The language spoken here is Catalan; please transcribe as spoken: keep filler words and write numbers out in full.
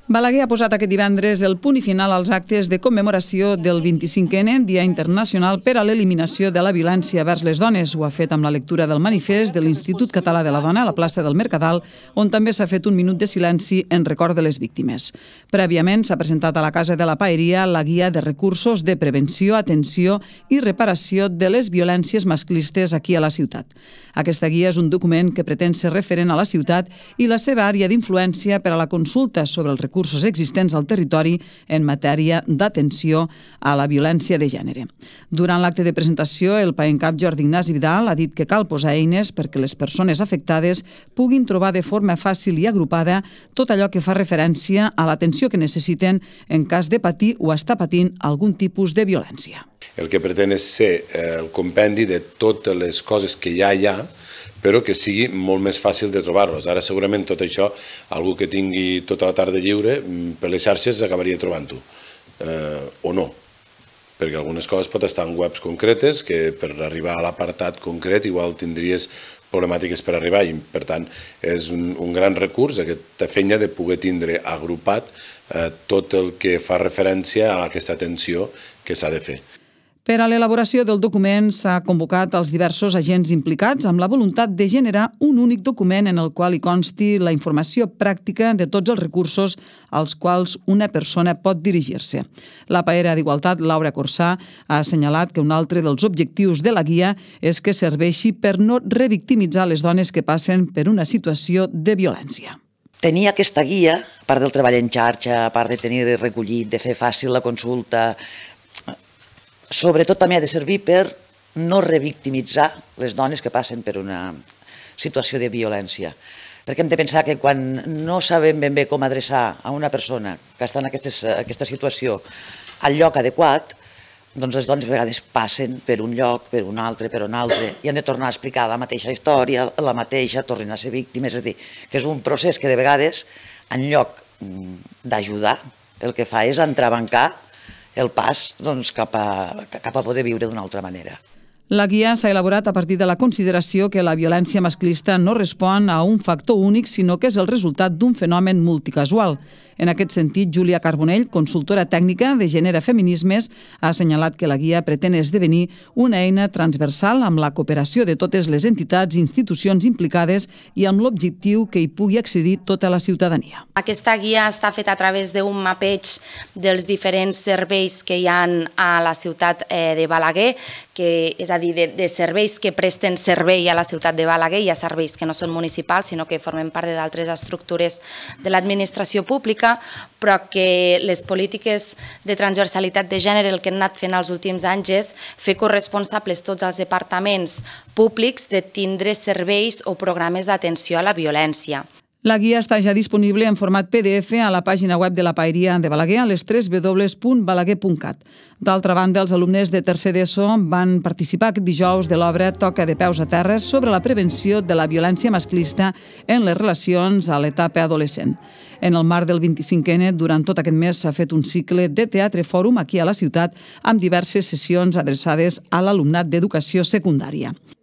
Balaguer ha posat aquest divendres el punt i final als actes de commemoració del vint-i-cinquè Dia Internacional per a l'Eliminació de la Violència vers les Dones. Ho ha fet amb la lectura del manifest de l'Institut Català de la Dona a la plaça del Mercadal, on també s'ha fet un minut de silenci en record de les víctimes. Prèviament s'ha presentat a la Casa de la Paeria la guia de recursos de prevenció, atenció i reparació de les violències masclistes aquí a la ciutat. Aquesta guia és un document que pretén ser referent a la ciutat i la seva àrea d'influència per a la consulta sobre els recursos recursos existents al territori en matèria d'atenció a la violència de gènere. Durant l'acte de presentació, el paencap Jordi Ignasi Vidal ha dit que cal posar eines perquè les persones afectades puguin trobar de forma fàcil i agrupada tot allò que fa referència a l'atenció que necessiten en cas de patir o estar patint algun tipus de violència. El que pretén és ser el compendi de totes les coses que ja hi ha, però que sigui molt més fàcil de trobar-los. Ara segurament tot això, algú que tingui tota la tarda lliure, per les xarxes acabaria trobant-ho, eh, o no, perquè algunes coses pot estar en webs concretes que per arribar a l'apartat concret igual tindries problemàtiques per arribar i per tant és un, un gran recurs aquesta feina de poder tindre agrupat eh, tot el que fa referència a aquesta atenció que s'ha de fer. Per a l'elaboració del document s'ha convocat els diversos agents implicats amb la voluntat de generar un únic document en el qual hi consti la informació pràctica de tots els recursos als quals una persona pot dirigir-se. La paera d'Igualtat, Laura Corsà, ha assenyalat que un altre dels objectius de la guia és que serveixi per no revictimitzar les dones que passen per una situació de violència. Tenir aquesta guia, a part del treball en xarxa, a part de tenir recollit, de fer fàcil la consulta, sobretot també ha de servir per no revictimitzar les dones que passen per una situació de violència. Perquè hem de pensar que quan no sabem ben bé com adreçar a una persona que està en aquesta situació al lloc adequat, doncs les dones a vegades passen per un lloc, per un altre, per un altre, i han de tornar a explicar la mateixa història, la mateixa, tornen a ser víctimes, és a dir, que és un procés que de vegades, en lloc d'ajudar, el que fa és entrebancar el pas cap a poder viure d'una altra manera. La guia s'ha elaborat a partir de la consideració que la violència masclista no respon a un factor únic, sinó que és el resultat d'un fenomen multicasual. En aquest sentit, Júlia Carbonell, consultora tècnica de gènere feminismes, ha assenyalat que la guia pretén esdevenir una eina transversal amb la cooperació de totes les entitats i institucions implicades i amb l'objectiu que hi pugui accedir tota la ciutadania. Aquesta guia està feta a través d'un mapeig dels diferents serveis que hi ha a la ciutat de Balaguer, que és a dir, de, de serveis que presten servei a la ciutat de Balaguer. Hi ha serveis que no són municipals, sinó que formen part d'altres estructures de l'administració pública, però que les polítiques de transversalitat de gènere el que han anat fent els últims anys és fer corresponsables tots els departaments públics de tindre serveis o programes d'atenció a la violència. La guia està ja disponible en format P D F a la pàgina web de la Paeria de Balaguer a les w w w punt balaguer punt cat. D'altra banda, els alumnes de tercer d'ESO van participar aquest dijous de l'obra Toca de peus a terra sobre la prevenció de la violència masclista en les relacions a l'etapa adolescent. En el marc del vint-i-cinquè, durant tot aquest mes s'ha fet un cicle de teatre fòrum aquí a la ciutat amb diverses sessions adreçades a l'alumnat d'educació secundària.